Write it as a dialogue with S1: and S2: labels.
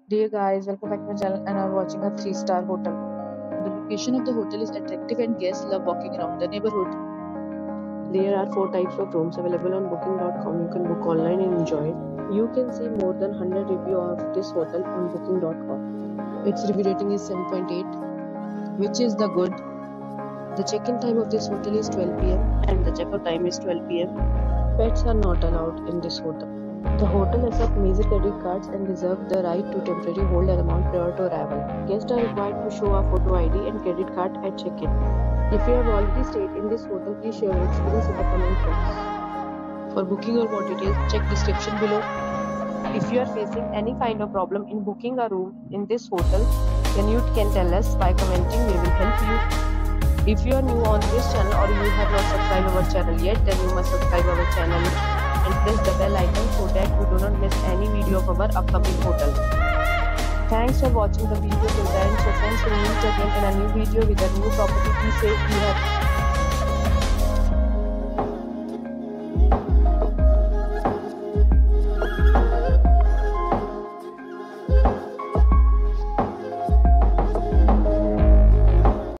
S1: Dear guys, welcome back to my channel and I'm watching a 3-star hotel. The location of the hotel is attractive and guests love walking around the neighborhood.
S2: There are 4 types of rooms available on booking.com. You can book online and enjoy it. You can see more than 100 reviews of this hotel on booking.com. Its review rating is 7.8, which is the good. The check-in time of this hotel is 12 p.m. and the check-out time is 12 p.m. Pets are not allowed in this hotel. The hotel accepts major credit cards and reserves the right to temporarily hold an amount prior to arrival. Guests are required to show a photo ID and credit card at check-in. If you have already stayed in this hotel, please share your experience in the comment box. For booking or more details, check description below. If you are facing any kind of problem in booking a room in this hotel, then you can tell us by commenting. We will help you. If you are new on this channel or you have not subscribed our channel yet, then you must subscribe our channel and press the bell icon so that you do not miss any video of our upcoming hotel. Thanks for watching the video till the end. So friends, will meet again in a new video with a new property. Please say you have